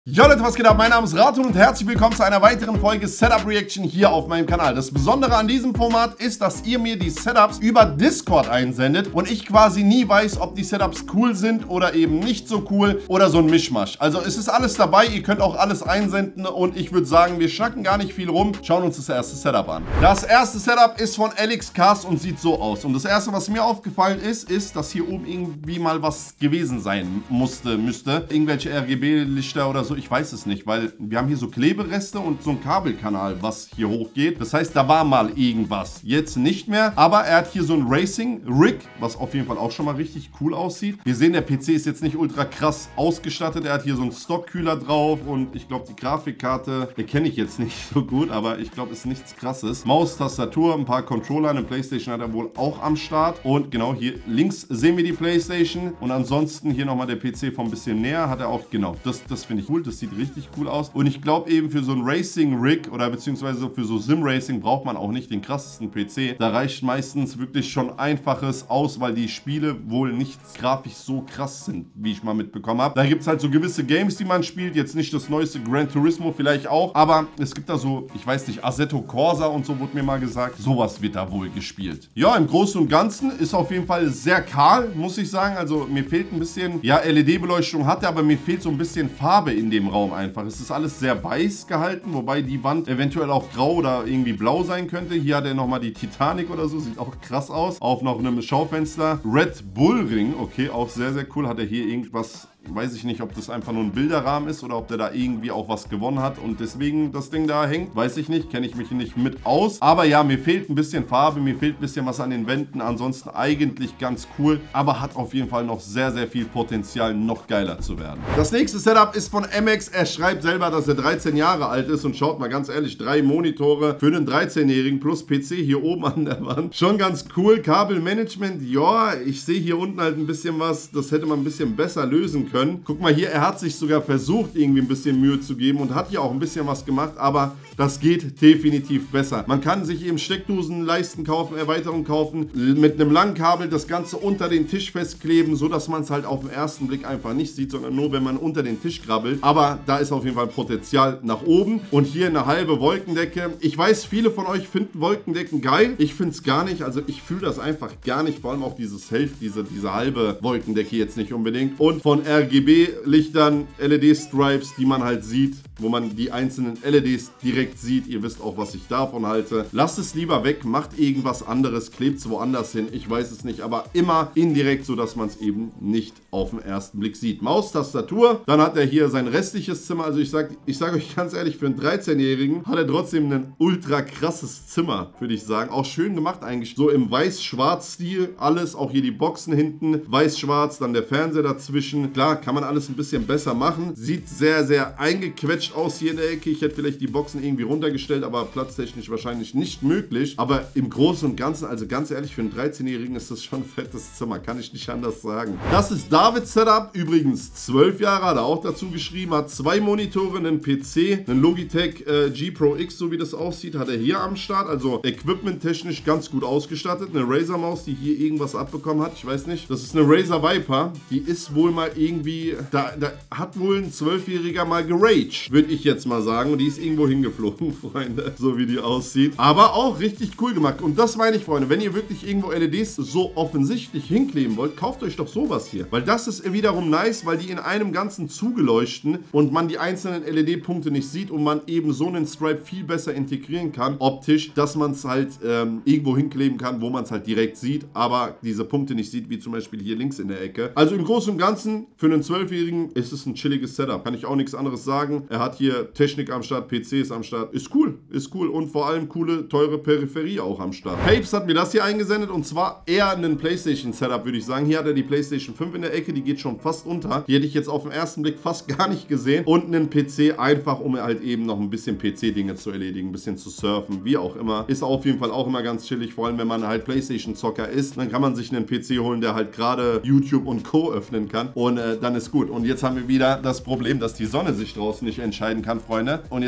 Jo Leute, was geht ab? Mein Name ist Ratun und herzlich willkommen zu einer weiteren Folge Setup Reaction hier auf meinem Kanal. Das Besondere an diesem Format ist, dass ihr mir die Setups über Discord einsendet und ich quasi nie weiß, ob die Setups cool sind oder eben nicht so cool oder so ein Mischmasch. Also es ist alles dabei, ihr könnt auch alles einsenden und ich würde sagen, wir schnacken gar nicht viel rum. Schauen uns das erste Setup an. Das erste Setup ist von AlexCast und sieht so aus. Und das erste, was mir aufgefallen ist, dass hier oben irgendwie mal was gewesen sein müsste. Irgendwelche RGB-Lichter oder so. Ich weiß es nicht, weil wir haben hier so Klebereste und so ein Kabelkanal, was hier hochgeht. Das heißt, da war mal irgendwas. Jetzt nicht mehr, aber er hat hier so ein Racing-Rig, was auf jeden Fall auch schon mal richtig cool aussieht. Wir sehen, der PC ist jetzt nicht ultra krass ausgestattet. Er hat hier so einen Stockkühler drauf und ich glaube, die Grafikkarte, die kenne ich jetzt nicht so gut, aber ich glaube, ist nichts Krasses. Maus, Tastatur, ein paar Controller, eine Playstation hat er wohl auch am Start. Und genau hier links sehen wir die Playstation und ansonsten hier nochmal der PC vom bisschen näher. Hat er auch, genau, das finde ich cool. Das sieht richtig cool aus. Und ich glaube eben für so ein Racing-Rig oder beziehungsweise für so Sim-Racing braucht man auch nicht den krassesten PC. Da reicht meistens wirklich schon Einfaches aus, weil die Spiele wohl nicht grafisch so krass sind, wie ich mal mitbekommen habe. Da gibt es halt so gewisse Games, die man spielt. Jetzt nicht das neueste Gran Turismo, vielleicht auch. Aber es gibt da so, ich weiß nicht, Assetto Corsa und so wurde mir mal gesagt. Sowas wird da wohl gespielt. Ja, im Großen und Ganzen ist auf jeden Fall sehr kahl, muss ich sagen. Also mir fehlt ein bisschen, ja, LED-Beleuchtung hat er, aber mir fehlt so ein bisschen Farbe in dem Raum einfach. Es ist alles sehr weiß gehalten, wobei die Wand eventuell auch grau oder irgendwie blau sein könnte. Hier hat er nochmal die Titanic oder so, sieht auch krass aus. Auf noch einem Schaufenster. Red Bull Ring, okay, auch sehr, sehr cool. Hat er hier irgendwas, weiß ich nicht, ob das einfach nur ein Bilderrahmen ist oder ob der da irgendwie auch was gewonnen hat und deswegen das Ding da hängt. Weiß ich nicht, kenne ich mich nicht mit aus. Aber ja, mir fehlt ein bisschen Farbe, mir fehlt ein bisschen was an den Wänden. Ansonsten eigentlich ganz cool, aber hat auf jeden Fall noch sehr, sehr viel Potenzial, noch geiler zu werden. Das nächste Setup ist von MX. Er schreibt selber, dass er 13 Jahre alt ist und schaut mal ganz ehrlich, 3 Monitore für einen 13-Jährigen plus PC hier oben an der Wand. Schon ganz cool. Kabelmanagement, ja, ich sehe hier unten halt ein bisschen was, das hätte man ein bisschen besser lösen können. Guck mal hier, er hat sich sogar versucht, irgendwie ein bisschen Mühe zu geben und hat hier auch ein bisschen was gemacht, aber das geht definitiv besser. Man kann sich eben Steckdosenleisten kaufen, Erweiterungen kaufen, mit einem langen Kabel das Ganze unter den Tisch festkleben, so dass man es halt auf den ersten Blick einfach nicht sieht, sondern nur, wenn man unter den Tisch krabbelt. Aber da ist auf jeden Fall Potenzial nach oben. Und hier eine halbe Wolkendecke. Ich weiß, viele von euch finden Wolkendecken geil. Ich finde es gar nicht. Also ich fühle das einfach gar nicht. Vor allem auch dieses diese halbe Wolkendecke jetzt nicht unbedingt. Und von RGB-Lichtern, LED-Stripes, die man halt sieht, wo man die einzelnen LEDs direkt sieht. Ihr wisst auch, was ich davon halte. Lasst es lieber weg, macht irgendwas anderes, klebt es woanders hin. Ich weiß es nicht, aber immer indirekt, sodass man es eben nicht auf den ersten Blick sieht. Maus, Tastatur. Dann hat er hier sein restliches Zimmer. Also ich sag euch ganz ehrlich, für einen 13-Jährigen hat er trotzdem ein ultra krasses Zimmer, würde ich sagen. Auch schön gemacht eigentlich. So im Weiß-Schwarz-Stil alles. Auch hier die Boxen hinten. Weiß-Schwarz, dann der Fernseher dazwischen. Klar, kann man alles ein bisschen besser machen. Sieht sehr, sehr eingequetscht aus hier in der Ecke. Ich hätte vielleicht die Boxen irgendwie runtergestellt, aber platztechnisch wahrscheinlich nicht möglich. Aber im Großen und Ganzen, also ganz ehrlich, für einen 13-Jährigen ist das schon ein fettes Zimmer. Kann ich nicht anders sagen. Das ist Davids Setup. Übrigens 12 Jahre, hat er auch dazu geschrieben. Hat 2 Monitore, einen PC, einen Logitech G Pro X, so wie das aussieht, hat er hier am Start. Also equipment-technisch ganz gut ausgestattet. Eine Razer-Maus, die hier irgendwas abbekommen hat. Ich weiß nicht. Das ist eine Razer Viper. Die ist wohl mal irgendwie, da hat wohl ein 12-Jähriger mal geraged, würde ich jetzt mal sagen. Und die ist irgendwo hingeflogen, Freunde. So wie die aussieht. Aber auch richtig cool gemacht. Und das meine ich, Freunde. Wenn ihr wirklich irgendwo LEDs so offensichtlich hinkleben wollt, kauft euch doch sowas hier. Weil das ist wiederum nice, weil die in einem ganzen Zuge leuchten und man die einzelnen LED-Punkte nicht sieht und man eben so einen Stripe viel besser integrieren kann, optisch, dass man es halt irgendwo hinkleben kann, wo man es halt direkt sieht, aber diese Punkte nicht sieht, wie zum Beispiel hier links in der Ecke. Also im Großen und Ganzen, für einen 12-Jährigen ist es ein chilliges Setup. Kann ich auch nichts anderes sagen. Er hat hier Technik am Start, PCs am Start. Ist cool und vor allem coole, teure Peripherie auch am Start. Papes hat mir das hier eingesendet und zwar eher ein PlayStation-Setup, würde ich sagen. Hier hat er die PlayStation 5 in der Ecke, die geht schon fast unter. Die hätte ich jetzt auf den ersten Blick fast gar nicht gesehen. Und einen PC einfach, um halt eben noch ein bisschen PC-Dinge zu erledigen, ein bisschen zu surfen, wie auch immer. Ist auf jeden Fall auch immer ganz chillig, vor allem wenn man halt PlayStation-Zocker ist. Dann kann man sich einen PC holen, der halt gerade YouTube und Co. öffnen kann und dann ist gut. Und jetzt haben wir wieder das Problem, dass die Sonne sich draußen nicht entscheiden kann, Freunde. Und jetzt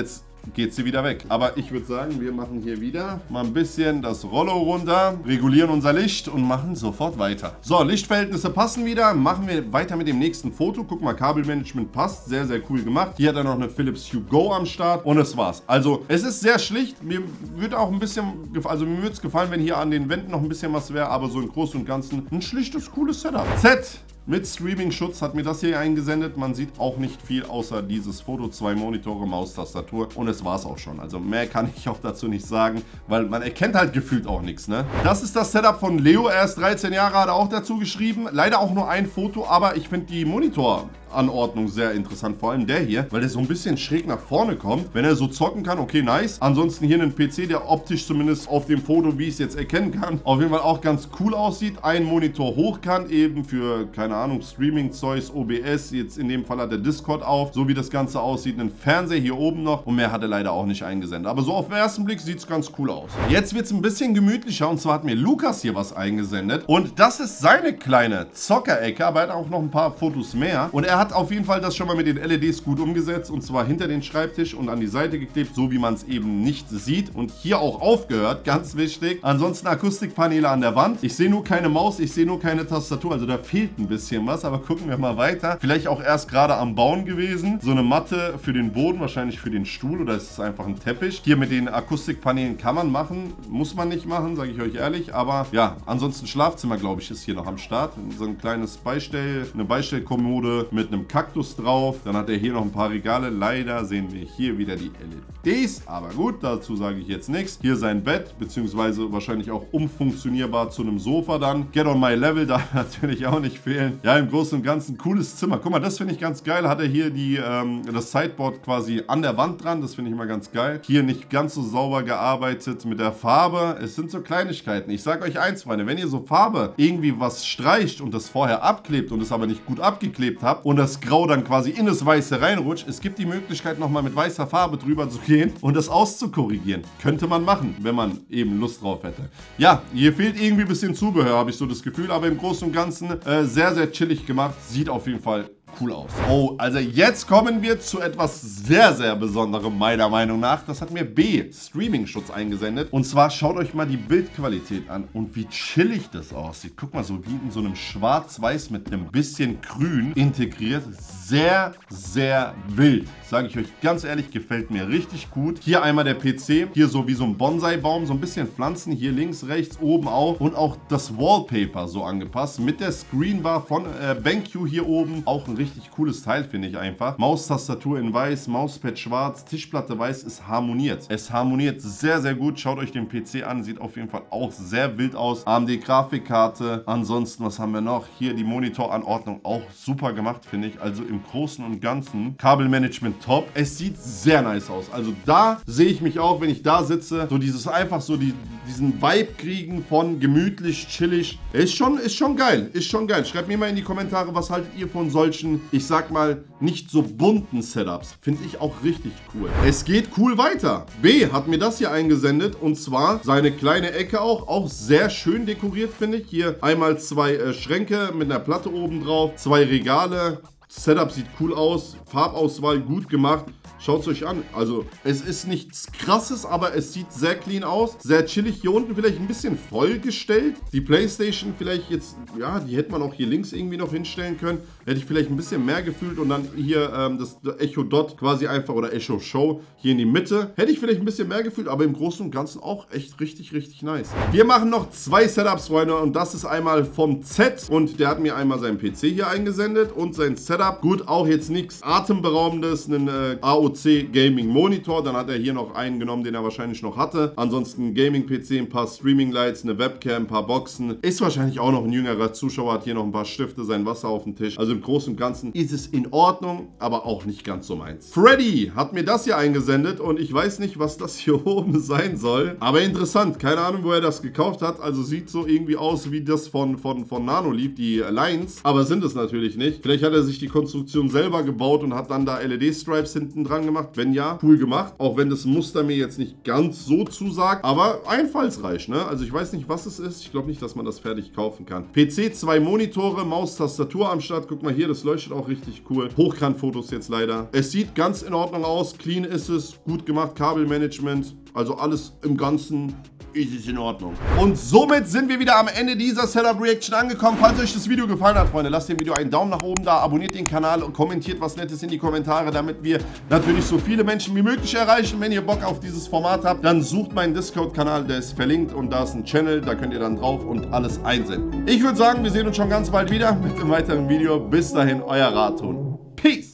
geht sie wieder weg. Aber ich würde sagen, wir machen hier wieder mal ein bisschen das Rollo runter, regulieren unser Licht und machen sofort weiter. So, Lichtverhältnisse passen wieder. Machen wir weiter mit dem nächsten Foto. Guck mal, Kabelmanagement passt. Sehr, sehr cool gemacht. Hier hat er noch eine Philips Hue Go am Start und es war's. Also, es ist sehr schlicht. Mir würde auch ein bisschen, also mir würde es gefallen, wenn hier an den Wänden noch ein bisschen was wäre, aber so im Großen und Ganzen ein schlichtes, cooles Setup. Z mit Streaming-Schutz hat mir das hier eingesendet. Man sieht auch nicht viel außer dieses Foto, 2 Monitore, Maus, Tastatur und es war es auch schon. Also mehr kann ich auch dazu nicht sagen, weil man erkennt halt gefühlt auch nichts, ne? Das ist das Setup von Leo. Er ist 13 Jahre, hat er auch dazu geschrieben. Leider auch nur ein Foto, aber ich finde die Monitoranordnung sehr interessant, vor allem der hier, weil der so ein bisschen schräg nach vorne kommt. Wenn er so zocken kann, okay, nice. Ansonsten hier ein PC, der optisch zumindest auf dem Foto, wie ich es jetzt erkennen kann, auf jeden Fall auch ganz cool aussieht. Ein Monitor hoch kann, eben für, keine Ahnung, Streaming-Zeugs, OBS. Jetzt in dem Fall hat er Discord auf, so wie das Ganze aussieht. Ein Fernseher hier oben noch und mehr hat er leider auch nicht eingesendet. Aber so auf den ersten Blick sieht es ganz cool aus. Jetzt wird es ein bisschen gemütlicher und zwar hat mir Lukas hier was eingesendet und das ist seine kleine Zockerecke, aber er hat auch noch ein paar Fotos mehr und er hat auf jeden Fall das schon mal mit den LEDs gut umgesetzt und zwar hinter den Schreibtisch und an die Seite geklebt, so wie man es eben nicht sieht und hier auch aufgehört, ganz wichtig. Ansonsten Akustikpaneele an der Wand. Ich sehe nur keine Maus, ich sehe nur keine Tastatur, also da fehlt ein bisschen was, aber gucken wir mal weiter. Vielleicht auch erst gerade am Bauen gewesen. So eine Matte für den Boden, wahrscheinlich für den Stuhl oder ist es einfach ein Teppich. Hier mit den Akustikpaneelen kann man machen, muss man nicht machen, sage ich euch ehrlich, aber ja, ansonsten Schlafzimmer, glaube ich, ist hier noch am Start. So ein kleines eine Beistellkommode mit einem Kaktus drauf. Dann hat er hier noch ein paar Regale. Leider sehen wir hier wieder die LEDs, aber gut, dazu sage ich jetzt nichts. Hier sein Bett, beziehungsweise wahrscheinlich auch umfunktionierbar zu einem Sofa dann. Get on my level darf natürlich auch nicht fehlen. Ja, im Großen und Ganzen cooles Zimmer. Guck mal, das finde ich ganz geil. Hat er hier das Sideboard quasi an der Wand dran. Das finde ich immer ganz geil. Hier nicht ganz so sauber gearbeitet mit der Farbe. Es sind so Kleinigkeiten. Ich sage euch eins, Freunde, wenn ihr so Farbe irgendwie was streicht und das vorher abklebt und es aber nicht gut abgeklebt habt und das Grau dann quasi in das Weiße reinrutscht, es gibt die Möglichkeit nochmal mit weißer Farbe drüber zu gehen und das auszukorrigieren. Könnte man machen, wenn man eben Lust drauf hätte. Ja, hier fehlt irgendwie ein bisschen Zubehör, habe ich so das Gefühl, aber im Großen und Ganzen sehr, sehr chillig gemacht. Sieht auf jeden Fall cool aus. Oh, also jetzt kommen wir zu etwas sehr, sehr Besonderem, meiner Meinung nach. Das hat mir B, Streaming-Schutz, eingesendet. Und zwar schaut euch mal die Bildqualität an und wie chillig das aussieht. Guck mal, so wie in so einem Schwarz-Weiß mit einem bisschen Grün integriert. Sehr, sehr wild. Sage ich euch ganz ehrlich, gefällt mir richtig gut. Hier einmal der PC. Hier so wie so ein Bonsai-Baum, so ein bisschen Pflanzen. Hier links, rechts, oben auch. Und auch das Wallpaper so angepasst. Mit der Screenbar von BenQ hier oben. Auch ein richtig cooles Teil, finde ich einfach. Maustastatur in weiß, Mauspad schwarz, Tischplatte weiß. Es harmoniert. Es harmoniert sehr, sehr gut. Schaut euch den PC an. Sieht auf jeden Fall auch sehr wild aus. AMD-Grafikkarte. Ansonsten, was haben wir noch? Hier die Monitoranordnung. Auch super gemacht, finde ich. Also im Großen und Ganzen. Kabelmanagement top. Es sieht sehr nice aus. Also da sehe ich mich auch, wenn ich da sitze. So dieses einfach so diesen Vibe kriegen von gemütlich, chillig. Ist schon geil. Ist schon geil. Schreibt mir mal in die Kommentare, was haltet ihr von solchen, ich sag mal, nicht so bunten Setups. Finde ich auch richtig cool. Es geht cool weiter. B hat mir das hier eingesendet und zwar seine kleine Ecke auch sehr schön dekoriert, finde ich. Hier einmal 2 Schränke mit einer Platte oben drauf, 2 Regale. Setup sieht cool aus, Farbauswahl gut gemacht. Schaut es euch an. Also, es ist nichts Krasses, aber es sieht sehr clean aus. Sehr chillig. Hier unten vielleicht ein bisschen vollgestellt. Die Playstation vielleicht jetzt, ja, die hätte man auch hier links irgendwie noch hinstellen können. Hätte ich vielleicht ein bisschen mehr gefühlt. Und dann hier das Echo Dot quasi einfach, oder Echo Show hier in die Mitte. Hätte ich vielleicht ein bisschen mehr gefühlt, aber im Großen und Ganzen auch echt richtig, richtig nice. Wir machen noch 2 Setups, Freunde. Und das ist einmal vom Z. Und der hat mir einmal seinen PC hier eingesendet und sein Setup. Gut, auch jetzt nichts Atemberaubendes. Einen AOC Gaming Monitor, dann hat er hier noch einen genommen, den er wahrscheinlich noch hatte. Ansonsten Gaming PC, ein paar Streaming Lights, eine Webcam, ein paar Boxen. Ist wahrscheinlich auch noch ein jüngerer Zuschauer, hat hier noch ein paar Stifte, sein Wasser auf dem Tisch. Also im Großen und Ganzen ist es in Ordnung, aber auch nicht ganz so meins. Freddy hat mir das hier eingesendet und ich weiß nicht, was das hier oben sein soll, aber interessant. Keine Ahnung, wo er das gekauft hat. Also sieht so irgendwie aus wie das von Nanolief, die Lines, aber sind es natürlich nicht. Vielleicht hat er sich die Konstruktion selber gebaut und hat dann da LED-Stripes hinten dran gemacht? Wenn ja, cool gemacht. Auch wenn das Muster mir jetzt nicht ganz so zusagt, aber einfallsreich, ne? Also ich weiß nicht, was es ist. Ich glaube nicht, dass man das fertig kaufen kann. PC, 2 Monitore, Maus, Tastatur am Start. Guck mal hier, das leuchtet auch richtig cool. Hochkantfotos jetzt leider. Es sieht ganz in Ordnung aus. Clean ist es. Gut gemacht. Kabelmanagement. Also alles im Ganzen ist es in Ordnung. Und somit sind wir wieder am Ende dieser Setup-Reaction angekommen. Falls euch das Video gefallen hat, Freunde, lasst dem Video einen Daumen nach oben da, abonniert den Kanal und kommentiert was Nettes in die Kommentare, damit wir natürlich so viele Menschen wie möglich erreichen. Wenn ihr Bock auf dieses Format habt, dann sucht meinen Discord-Kanal, der ist verlinkt und da ist ein Channel, da könnt ihr dann drauf und alles einsenden. Ich würde sagen, wir sehen uns schon ganz bald wieder mit einem weiteren Video. Bis dahin, euer Raton. Peace!